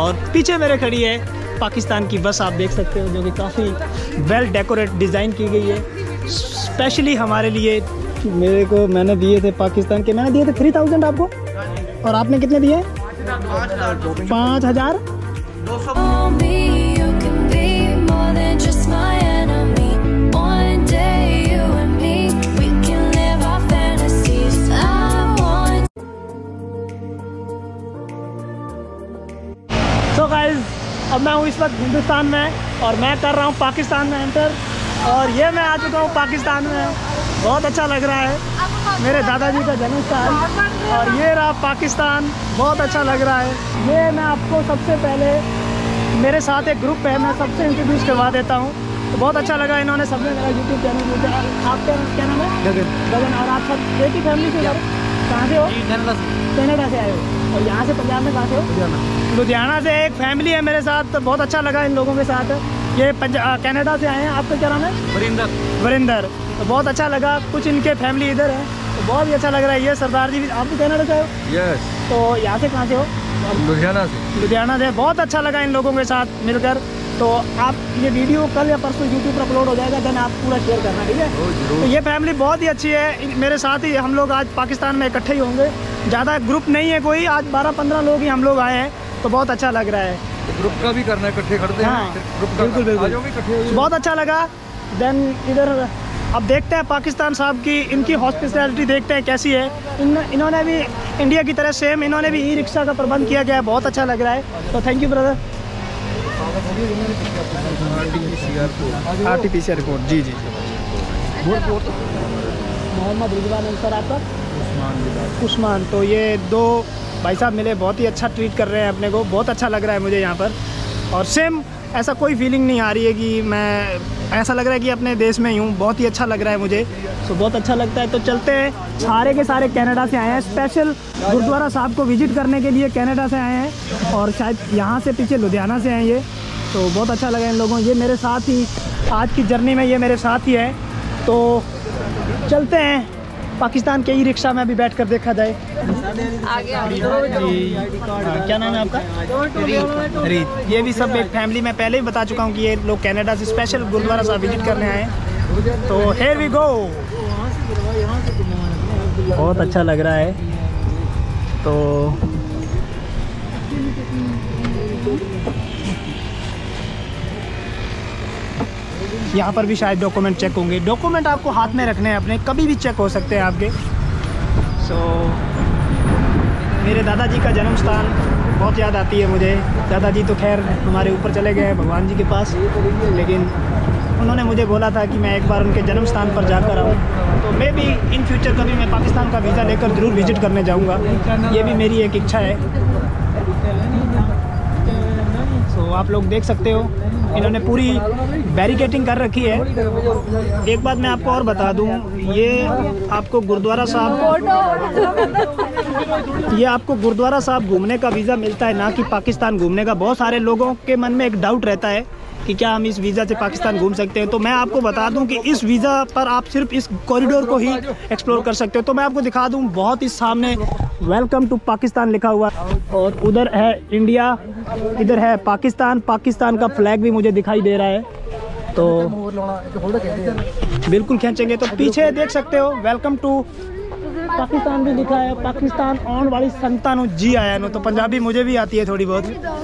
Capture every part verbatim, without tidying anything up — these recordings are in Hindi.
और पीछे मेरे खड़ी है पाकिस्तान की बस, आप देख सकते हो, जो कि काफ़ी वेल डेकोरेट डिज़ाइन की गई है स्पेशली हमारे लिए। मेरे को मैंने दिए थे पाकिस्तान के, मैंने दिए थे थ्री थाउजेंड आपको, और आपने कितने दिए? पाँच हज़ार दो सौ। तो गाइस अब मैं हूँ इस वक्त हिंदुस्तान में और मैं कर रहा हूँ पाकिस्तान में एंटर, और ये मैं आ चुका हूँ पाकिस्तान में। बहुत अच्छा लग रहा है, मेरे दादाजी का जन्म स्थान, और ये रहा पाकिस्तान, बहुत अच्छा लग रहा है। ये मैं आपको सबसे पहले, मेरे साथ एक ग्रुप है, मैं सबसे इंट्रोड्यूस करवा देता हूँ। तो बहुत अच्छा लगा, इन्होंने सबने मेरा यूट्यूब चैनल मुझे। आपका क्या नाम है? गगन। गगन। और आप सब एक ही फैमिली से? कहाँ से हो? कनाडा से आए हो। और यहाँ से पंजाब में कहाँ से हो? लुधियाना से। एक फैमिली है मेरे साथ, तो बहुत अच्छा लगा इन लोगों के साथ। ये कनाडा से आए हैं। आपका क्या नाम है? वरिंदर। वरिंदर। तो बहुत अच्छा लगा, कुछ इनके फैमिली इधर है, तो बहुत ही अच्छा लग रहा है। ये सरदार जी भी, आप भी कनाडा से हो? यस। तो यहाँ से कहाँ से हो? लुधियाना से। लुधियाना से। बहुत अच्छा लगा इन लोगों के साथ मिलकर। तो आप ये वीडियो कल या परसों यूट्यूब पर अपलोड हो जाएगा, देन आप पूरा शेयर करना, ठीक है? तो ये फैमिली बहुत ही अच्छी है, मेरे साथ ही हम लोग आज पाकिस्तान में इकट्ठे ही होंगे। ज़्यादा ग्रुप नहीं है कोई, आज बारह पंद्रह लोग ही हम लोग आए हैं, तो बहुत अच्छा लग रहा है। ग्रुप का भी करना है, इकट्ठे करते हैं। हाँ, बिल्कुल बिल्कुल, बहुत अच्छा लगा। देन इधर अब देखते हैं पाकिस्तान साहब की, इनकी हॉस्पिटैलिटी देखते हैं कैसी है। इन इन्होंने भी इंडिया की तरह सेम इन्होंने भी ई रिक्शा का प्रबंध किया गया है, बहुत अच्छा लग रहा है। तो thank you brother. R T P C R report, जी जी। मोहम्मद रिजवान अंसर, आपका? उस्मान। उस्मान। तो ये दो भाई साहब मिले, बहुत ही अच्छा ट्रीट कर रहे हैं अपने को, बहुत अच्छा लग रहा है मुझे यहाँ पर। और सेम ऐसा कोई फीलिंग नहीं आ रही है कि मैं, ऐसा लग रहा है कि अपने देश में ही हूँ, बहुत ही अच्छा लग रहा है मुझे, तो बहुत अच्छा लगता है। तो चलते हैं, सारे के सारे कनाडा से आए हैं, स्पेशल गुरुद्वारा साहब को विजिट करने के लिए कनाडा से आए हैं, और शायद यहाँ से पीछे लुधियाना से आए ये। तो बहुत अच्छा लगा इन लोगों, ये मेरे साथ ही आज की जर्नी में, ये मेरे साथ ही है। तो चलते हैं पाकिस्तान के ई रिक्शा में भी बैठ कर देखा जाए। आगे आगे जी। क्या नाम है आपका? रीत। ये भी सब एक फैमिली, मैं पहले ही बता चुका हूँ कि ये लोग कनाडा से स्पेशल गुरुद्वारा साहब विजिट करने आए हैं। तो हियर वी गो। बहुत अच्छा लग रहा है। तो यहाँ पर भी शायद डॉक्यूमेंट चेक होंगे। डॉक्यूमेंट आपको हाथ में रखने हैं अपने, कभी भी चेक हो सकते हैं आपके। सो so, मेरे दादाजी का जन्म स्थान बहुत याद आती है मुझे। दादाजी तो खैर हमारे ऊपर चले गए भगवान जी के पास, लेकिन उन्होंने मुझे बोला था कि मैं एक बार उनके जन्म स्थान पर जाकर आऊँ। तो मैं भी इन फ्यूचर कभी मैं पाकिस्तान का वीज़ा लेकर ज़रूर विज़िट करने जाऊँगा, ये भी मेरी एक इच्छा है। सो so, आप लोग देख सकते हो, इन्होंने पूरी बैरिकेटिंग कर रखी है। एक बात मैं आपको और बता दूं, ये आपको गुरुद्वारा साहब ये आपको गुरुद्वारा साहब घूमने का वीज़ा मिलता है, ना कि पाकिस्तान घूमने का। बहुत सारे लोगों के मन में एक डाउट रहता है कि क्या हम इस वीज़ा से पाकिस्तान घूम सकते हैं। तो मैं आपको बता दूं कि इस वीज़ा पर आप सिर्फ इस कॉरिडोर को ही एक्सप्लोर कर सकते हो। तो मैं आपको दिखा दूं, बहुत ही सामने वेलकम टू पाकिस्तान लिखा हुआ, और उधर है इंडिया, इधर है पाकिस्तान। पाकिस्तान का फ्लैग भी मुझे दिखाई दे रहा है, तो बिल्कुल खींचेंगे। तो पीछे देख सकते हो वेलकम टू पाकिस्तान भी लिखा है। पाकिस्तान आने वाली संतान जी आया नो, तो पंजाबी मुझे भी आती है थोड़ी बहुत।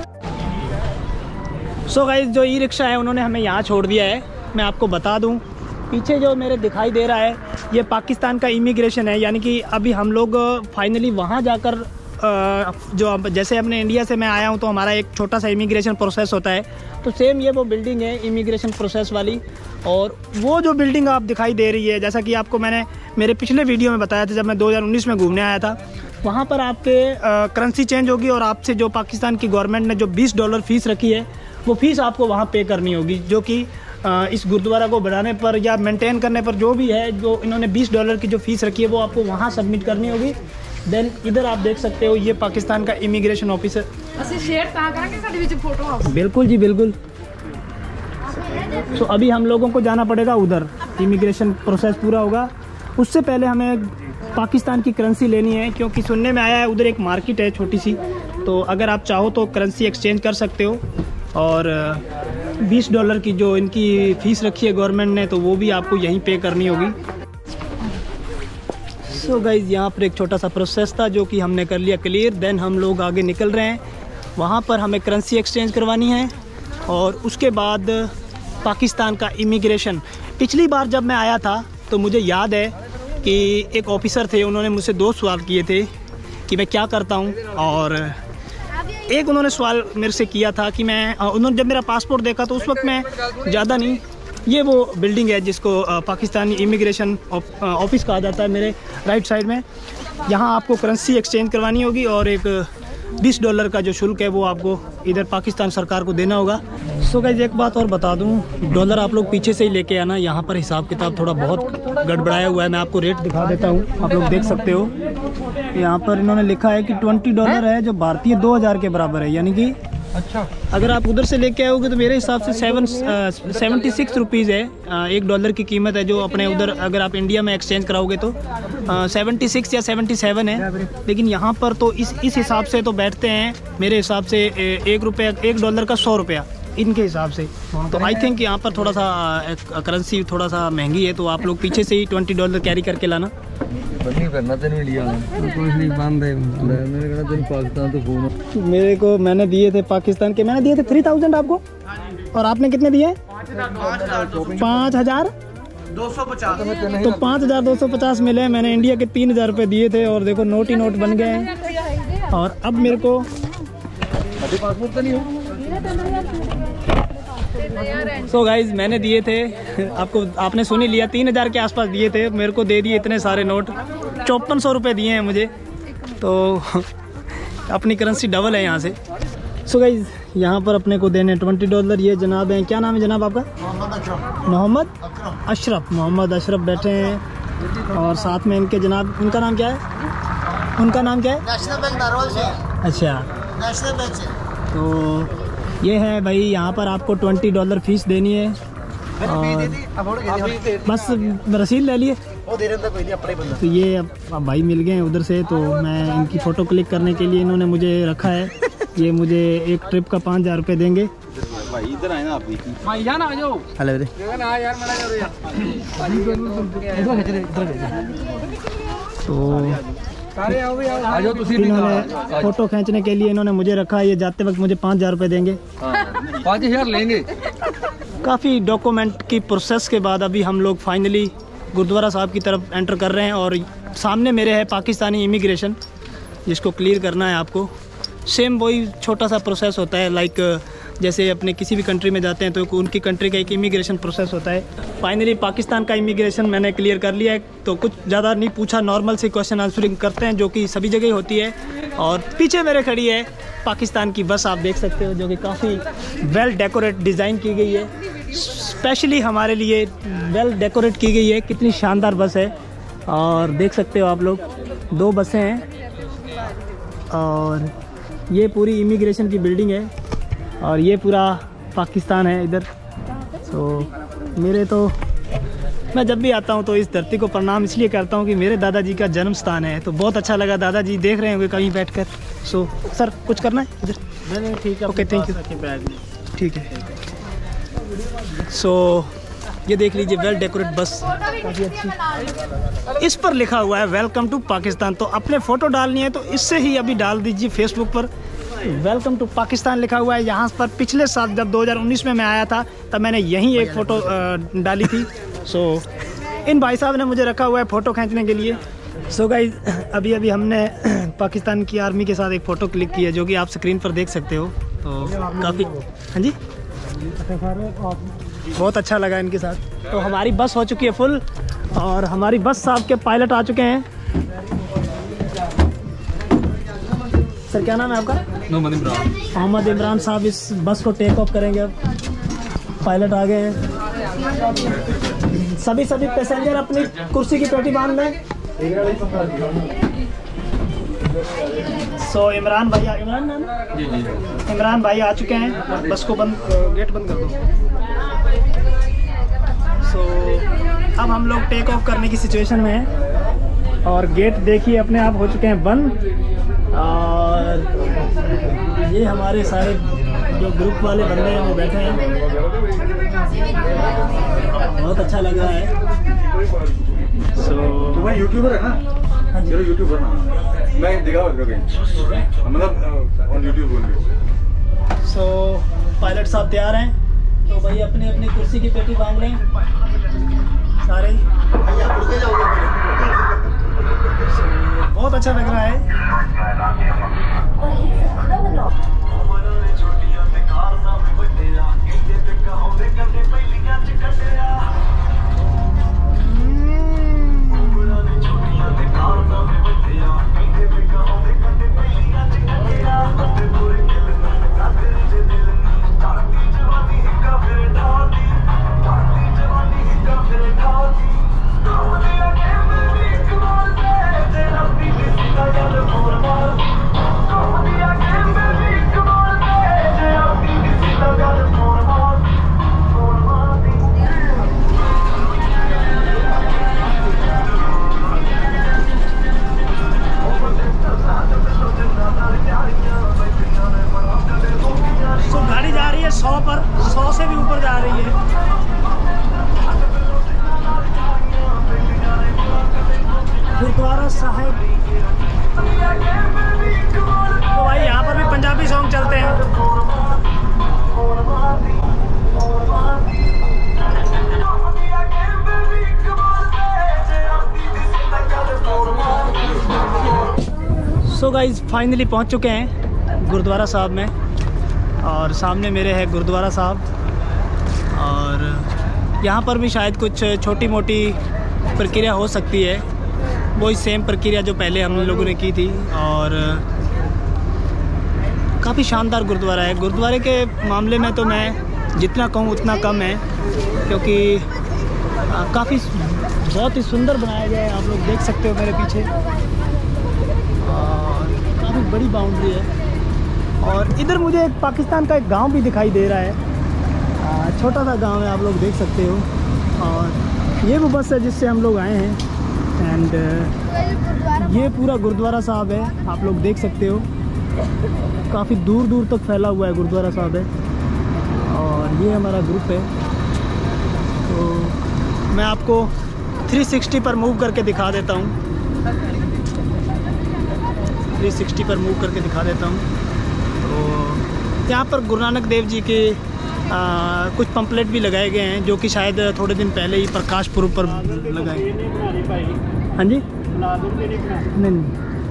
सो so गाइस, जो ई रिक्शा है उन्होंने हमें यहाँ छोड़ दिया है। मैं आपको बता दूँ, पीछे जो मेरे दिखाई दे रहा है ये पाकिस्तान का इमिग्रेशन है, यानी कि अभी हम लोग फाइनली वहाँ जाकर, जो जैसे अपने इंडिया से मैं आया हूँ तो हमारा एक छोटा सा इमिग्रेशन प्रोसेस होता है, तो सेम ये वो बिल्डिंग है इमिग्रेशन प्रोसेस वाली। और वो जो बिल्डिंग आप दिखाई दे रही है, जैसा कि आपको मैंने मेरे पिछले वीडियो में बताया था, जब मैं दो हज़ार उन्नीस में घूमने आया था, वहाँ पर आपके करेंसी चेंज होगी और आपसे जो पाकिस्तान की गवर्नमेंट ने जो बीस डॉलर फ़ीस रखी है, वो फ़ीस आपको वहाँ पे करनी होगी, जो कि इस गुरुद्वारा को बनाने पर या मेंटेन करने पर जो भी है, जो इन्होंने बीस डॉलर की जो फ़ीस रखी है वो आपको वहाँ सबमिट करनी होगी। देन इधर आप देख सकते हो, ये पाकिस्तान का इमिग्रेशन ऑफिसर। बिल्कुल जी बिल्कुल। सो so, अभी हम लोगों को जाना पड़ेगा उधर, इमिग्रेशन प्रोसेस पूरा होगा, उससे पहले हमें पाकिस्तान की करेंसी लेनी है, क्योंकि सुनने में आया है उधर एक मार्केट है छोटी सी, तो अगर आप चाहो तो करेंसी एक्सचेंज कर सकते हो। और बीस डॉलर की जो इनकी फ़ीस रखी है गवर्नमेंट ने, तो वो भी आपको यहीं पे करनी होगी। सो गाइज़, यहाँ पर एक छोटा सा प्रोसेस था जो कि हमने कर लिया क्लियर। देन हम लोग आगे निकल रहे हैं। वहाँ पर हमें करेंसी एक्सचेंज करवानी है और उसके बाद पाकिस्तान का इमिग्रेशन। पिछली बार जब मैं आया था तो मुझे याद है कि एक ऑफिसर थे, उन्होंने मुझसे दो सवाल किए थे कि मैं क्या करता हूँ। और एक उन्होंने सवाल मेरे से किया था कि मैं, उन्होंने जब मेरा पासपोर्ट देखा तो उस वक्त मैं ज़्यादा नहीं, ये वो बिल्डिंग है जिसको पाकिस्तानी इमिग्रेशन ऑफिस कहा जाता है, मेरे राइट साइड में। यहाँ आपको करेंसी एक्सचेंज करवानी होगी और एक बीस डॉलर का जो शुल्क है वो आपको इधर पाकिस्तान सरकार को देना होगा। सो गाइस, एक बात और बता दूं, डॉलर आप लोग पीछे से ही लेके आना। यहाँ पर हिसाब किताब थोड़ा बहुत गड़बड़ाया हुआ है। मैं आपको रेट दिखा देता हूँ, आप लोग देख सकते हो। यहाँ पर इन्होंने लिखा है कि ट्वेंटी डॉलर है जो भारतीय दो हज़ार के बराबर है, यानी कि अच्छा अगर आप उधर से लेके आओगे तो मेरे हिसाब से सेवन सेवेंटी सिक्स रुपीज़ है एक डॉलर की कीमत है, जो अपने उधर अगर आप इंडिया में एक्सचेंज कराओगे तो सेवेंटी सिक्स या सेवेंटी सेवन है। लेकिन यहाँ पर तो इस इस हिसाब से तो बैठते हैं मेरे हिसाब से एक रुपया एक डॉलर का सौ रुपया इनके हिसाब से। तो आई थिंक यहाँ पर थोड़ा सा करेंसी थोड़ा सा महंगी है, तो आप लोग पीछे से ही ट्वेंटी डॉलर कैरी करके लाना। मेरे को मैंने दिए थे पाकिस्तान के, मैंने दिए थे थ्री थाउजेंड आपको, और आपने कितने दिए? पाँच हजार दो सौ पचास। तो पाँच हजार दो सौ पचास मिले। मैंने इंडिया के तीन हजार रुपये दिए थे और देखो नोट ही नोट बन गए हैं। और अब मेरे को पासपोर्ट तो नहीं हो। सो गाइज, मैंने दिए थे आपको, आपने सुन ही लिया, तीन हज़ार के आसपास दिए थे। मेरे को दे दिए इतने सारे नोट, चौपन सौ रुपये दिए हैं मुझे। तो अपनी करेंसी डबल है यहाँ से। सो गाइज, यहाँ पर अपने को देने ट्वेंटी डॉलर। ये जनाब हैं, क्या नाम है जनाब आपका? मोहम्मद अशरफ। मोहम्मद अशरफ बैठे हैं और साथ में इनके जनाब, उनका नाम क्या है? उनका नाम क्या है? नेशनल बैंक नारोल से। अच्छा, नेशनल बैंक से। तो ये है भाई, यहाँ पर आपको ट्वेंटी डॉलर फीस देनी है और बस रसीद ले लिए। तो ये अब, अब भाई मिल गए हैं उधर से, तो मैं इनकी फ़ोटो क्लिक करने के लिए इन्होंने मुझे रखा है। ये मुझे एक ट्रिप का पाँच हज़ार रुपये देंगे। भाई इधर आए ना आप भी। हेलो तो इन्होंने फ़ोटो खींचने के लिए इन्होंने मुझे रखा है। ये जाते वक्त मुझे पाँच हज़ार रुपये देंगे। पाँच हज़ार लेंगे। काफ़ी डॉक्यूमेंट की प्रोसेस के बाद अभी हम लोग फाइनली गुरुद्वारा साहब की तरफ एंटर कर रहे हैं और सामने मेरे है पाकिस्तानी इमिग्रेशन, जिसको क्लियर करना है आपको। सेम वही छोटा सा प्रोसेस होता है, लाइक जैसे अपने किसी भी कंट्री में जाते हैं तो उनकी कंट्री का एक इमिग्रेशन प्रोसेस होता है। फाइनली पाकिस्तान का इमिग्रेशन मैंने क्लियर कर लिया है, तो कुछ ज़्यादा नहीं पूछा, नॉर्मल सी क्वेश्चन आंसरिंग करते हैं जो कि सभी जगह होती है। और पीछे मेरे खड़ी है पाकिस्तान की बस, आप देख सकते हो, जो कि काफ़ी वेल डेकोरेट डिज़ाइन की गई है, स्पेशली हमारे लिए वेल डेकोरेट की गई है। कितनी शानदार बस है, और देख सकते हो आप लोग, दो बसें हैं और ये पूरी इमिग्रेशन की बिल्डिंग है और ये पूरा पाकिस्तान है इधर। तो मेरे तो मैं जब भी आता हूँ तो इस धरती को प्रणाम इसलिए करता हूँ कि मेरे दादाजी का जन्म स्थान है। तो बहुत अच्छा लगा, दादाजी देख रहे होंगे कहीं बैठकर। सो सर, कुछ करना है इधर? नहीं, ठीक है, ओके, थैंक यू। ठीक है। सो ये देख लीजिए, वेल डेकोरेट बस, काफ़ी अच्छी। इस पर लिखा हुआ है वेलकम टू पाकिस्तान। तो अपने फ़ोटो डालनी है तो इससे ही अभी डाल दीजिए फेसबुक पर, वेलकम टू पाकिस्तान लिखा हुआ है। यहाँ पर पिछले साल जब दो हज़ार उन्नीस में मैं आया था तब मैंने यहीं एक फ़ोटो डाली थी। सो इन भाई साहब ने मुझे रखा हुआ है फ़ोटो खींचने के लिए। सो गाइस, अभी अभी हमने पाकिस्तान की आर्मी के साथ एक फ़ोटो क्लिक की है, जो कि आप स्क्रीन पर देख सकते हो। तो काफ़ी, हाँ जी, बहुत अच्छा लगा इनके साथ। तो हमारी बस हो चुकी है फुल और हमारी बस साहब के पायलट आ चुके हैं। सर, क्या नाम है आपका? मोहम्मद इमरान। मोहम्मद इमरान साहब इस बस को टेक ऑफ करेंगे। अब पायलट आ गए हैं। सभी सभी पैसेंजर अपनी कुर्सी की पेटी बांध लें। सो इमरान भैया, इमरान नाम जी जी इमरान भाई आ चुके हैं। बस को बंद, गेट बंद कर दो। सो अब हम लोग टेक ऑफ करने की सिचुएशन में हैं और गेट देखिए अपने आप हो चुके हैं बंद। और ये हमारे सारे जो ग्रुप वाले बंदे हैं वो बैठे हैं। बहुत अच्छा लग रहा है। सो so, मैं यूट्यूबर है ना? हाँ जी यूट्यूबर ना, मैं दिखा मतलब ऑन यूट्यूब बोल। सो पायलट साहब तैयार हैं, तो भाई अपनी अपनी कुर्सी की पेटी बांध लें सारे। बहुत अच्छा लग रहा है। सौ पर सौ से भी ऊपर जा रही है। गुरुद्वारा साहिब। तो भाई यहाँ पर भी पंजाबी सॉन्ग चलते हैं। सो गाइज फाइनली पहुँच चुके हैं गुरुद्वारा साहिब में, और सामने मेरे है गुरुद्वारा साहब। और यहाँ पर भी शायद कुछ छोटी मोटी प्रक्रिया हो सकती है, वही सेम प्रक्रिया जो पहले हम लोगों ने की थी। और काफ़ी शानदार गुरुद्वारा है। गुरुद्वारे के मामले में तो मैं जितना कहूँ उतना कम है, क्योंकि काफ़ी बहुत ही सुंदर बनाया गया है। आप लोग देख सकते हो मेरे पीछे, और काफ़ी बड़ी बाउंड्री है। और इधर मुझे एक पाकिस्तान का एक गांव भी दिखाई दे रहा है, छोटा सा गांव है, आप लोग देख सकते हो। और ये वो बस है जिससे हम लोग आए हैं। एंड ये पूरा गुरुद्वारा साहब है, आप लोग देख सकते हो। काफ़ी दूर दूर तक फैला हुआ है गुरुद्वारा साहब है। और ये हमारा ग्रुप है। तो मैं आपको थ्री सिक्सटी पर मूव करके दिखा देता हूँ थ्री सिक्सटी पर मूव करके दिखा देता हूँ। तो यहाँ पर गुरु नानक देव जी के आ, कुछ पंपलेट भी लगाए गए हैं, जो कि शायद थोड़े दिन पहले ही प्रकाश पुरब पर लगाए। हाँ जी नहीं नहीं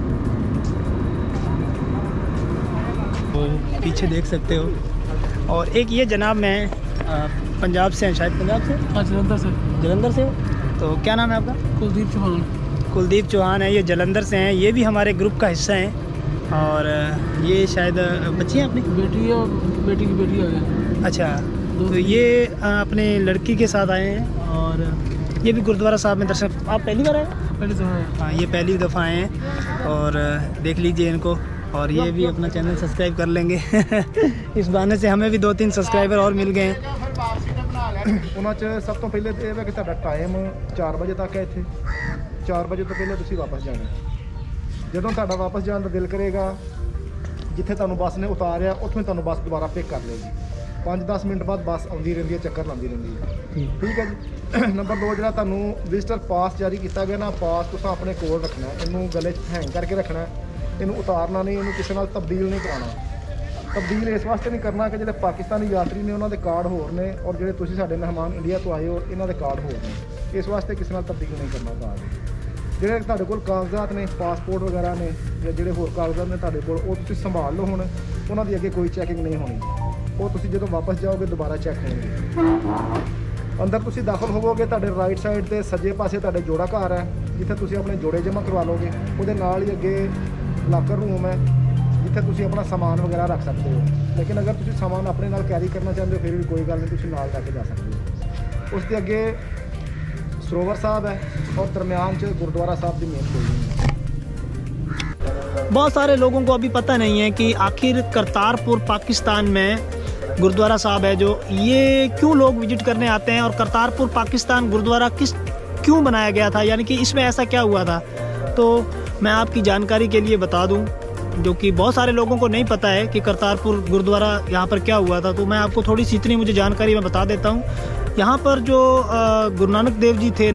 तो पीछे देख सकते हो। और एक ये जनाब मैं आ, पंजाब से हैं, शायद पंजाब से, हाँ जलंधर से। जलंधर से हो? तो क्या नाम है आपका? कुलदीप चौहान। कुलदीप चौहान है, ये जलंधर से हैं। ये भी हमारे ग्रुप का हिस्सा हैं। और ये शायद बच्ची हैं अपनी? बेटी है और बेटी की बेटी आ गई। अच्छा, तो ये अपने लड़की के साथ आए हैं। और ये भी गुरुद्वारा साहब में दर्शन। आप पहली बार आए? पहली दफ़ा। हाँ, ये पहली दफ़ा आए हैं। और देख लीजिए इनको। और ये भी अपना चैनल सब्सक्राइब कर लेंगे। इस बहाने से हमें भी दो तीन सब्सक्राइबर और मिल गए हैं। ਉਹਨਾਂ 'ਚ ਸਭ ਤੋਂ ਪਹਿਲੇ ਇਹ ਹੈ ਕਿ ਤੁਹਾਡਾ ਟਾਈਮ ਚਾਰ ਵਜੇ ਤੱਕ ਹੈ। ਇੱਥੇ ਚਾਰ ਵਜੇ ਤੋਂ ਪਹਿਲਾਂ ਤੁਸੀਂ ਵਾਪਸ ਜਾਣਾ। ਜਦੋਂ ਤੁਹਾਡਾ ਵਾਪਸ ਜਾਣ ਦਾ ਦਿਲ ਕਰੇਗਾ, ਜਿੱਥੇ ਤੁਹਾਨੂੰ ਬੱਸ ਨੇ ਉਤਾਰਿਆ ਉੱਥੋਂ ਹੀ ਤੁਹਾਨੂੰ ਬੱਸ ਦੁਬਾਰਾ ਪਿਕ ਕਰ ਲਏਗੀ। ਪੰਜ ਦਸ ਮਿੰਟ ਬਾਅਦ ਬੱਸ ਆਉਂਦੀ ਰਹਿੰਦੀ ਹੈ, ਚੱਕਰ ਲਾਉਂਦੀ ਰਹਿੰਦੀ ਹੈ। ਠੀਕ ਹੈ ਜੀ। ਨੰਬਰ ਦੋ, ਜਿਹੜਾ ਤੁਹਾਨੂੰ ਵਿਜ਼ਟਰ ਪਾਸ ਜਾਰੀ ਕੀਤਾ ਗਿਆ ਨਾ, ਪਾਸ ਤੁਸੀਂ ਆਪਣੇ ਕੋਲ ਰੱਖਣਾ। ਇਹਨੂੰ ਗਲੇ 'ਚ ਹੈਂਗ ਕਰਕੇ ਰੱਖਣਾ। ਇਹਨੂੰ ਉਤਾਰਨਾ ਨਹੀਂ, ਇਹਨੂੰ ਕਿਸੇ ਨਾਲ ਤਬਦੀਲ ਨਹੀਂ ਕਰਾਉਣਾ। ਤਬਦੀਲ ਇਸ ਵਾਸਤੇ ਨਹੀਂ ਕਰਨਾ ਕਿ ਜਿਹੜੇ ਪਾਕਿਸਤਾਨੀ ਯਾਤਰੀ ਨੇ ਉਹਨਾਂ ਦੇ ਕਾਰਡ ਹੋਰ ਨੇ, ਔਰ ਜਿਹੜੇ ਤੁਸੀਂ ਸਾਡੇ ਮਹਿਮਾਨ ਇੰਡੀਆ ਤੋਂ ਆਏ ਹੋ ਇਹਨਾਂ ਦੇ ਕਾਰਡ ਹੋਰ ਨੇ। ਇਸ ਵਾਸਤੇ ਕਿਸੇ ਨਾਲ ਤਬਦੀਲ ਨਹੀਂ ਕਰਨਾ ਕਾਰਡ। ਜਿਹੜੇ ਤੁਹਾਡੇ ਕੋਲ ਕਾਗਜ਼ਾਤ ਨੇ, ਪਾਸਪੋਰਟ ਵਗੈਰਾ ਨੇ, ਜਾਂ ਜਿਹੜੇ ਹੋਰ ਕਾਗਜ਼ਾਤ ਨੇ ਤੁਹਾਡੇ ਕੋਲ, ਉਹ ਤੁਸੀਂ ਸੰਭਾਲ ਲਓ। ਹੁਣ ਉਹਨਾਂ ਦੀ ਅੱਗੇ ਕੋਈ ਚੈਕਿੰਗ ਨਹੀਂ ਹੋਣੀ। ਉਹ ਤੁਸੀਂ ਜਦੋਂ ਵਾਪਸ ਜਾਓਗੇ ਦੁਬਾਰਾ ਚੈੱਕ ਹੋਣਗੇ। ਅੰਦਰ ਤੁਸੀਂ ਦਾਖਲ ਹੋਵੋਗੇ, ਤੁਹਾਡੇ ਰਾਈਟ ਸਾਈਡ 'ਤੇ ਸੱਜੇ ਪਾਸੇ ਤੁਹਾਡੇ ਜੋੜਾ ਘਰ ਹੈ, ਜਿੱਥੇ ਤੁਸੀਂ ਆਪਣੇ ਜੋੜੇ ਜਮ੍ਹਾਂ ਕਰਵਾ ਲਓਗੇ। ਉਹਦੇ ਨਾਲ ਹੀ ਅੱਗੇ ਲਾਕਰ ਰੂਮ ਹੈ, ਜਿੱਥੇ ਤੁਸੀਂ ਆਪਣਾ ਸਮਾਨ ਵਗੈਰਾ ਰੱਖ ਸਕਦੇ ਹੋ। ਲੇਕਿਨ ਅਗਰ ਤੁਸੀਂ ਸਮਾਨ ਆਪਣੇ ਨਾਲ ਕੈਰੀ ਕਰਨਾ ਚਾਹੁੰਦੇ ਹੋ, ਫਿਰ ਵੀ ਕੋਈ ਗੱਲ ਨਹੀਂ, ਤੁਸੀਂ ਨਾਲ ਲੈ ਕੇ ਜਾ ਸਕਦੇ ਹੋ। ਉਸ ਦੇ ਅੱਗੇ सरोवर साहब है और दरमियान च गुरुद्वारा साहब की मेन बिल्डिंग है। बहुत सारे लोगों को अभी पता नहीं है कि आखिर करतारपुर पाकिस्तान में गुरुद्वारा साहब है, जो ये क्यों लोग विजिट करने आते हैं, और करतारपुर पाकिस्तान गुरुद्वारा किस क्यों बनाया गया था, यानी कि इसमें ऐसा क्या हुआ था। तो मैं आपकी जानकारी के लिए बता दूं जो कि बहुत सारे लोगों को नहीं पता है कि करतारपुर गुरुद्वारा यहाँ पर क्या हुआ था। तो मैं आपको थोड़ी सी इतनी मुझे जानकारी मैं बता देता हूँ। यहाँ पर जो गुरु नानक देव जी थे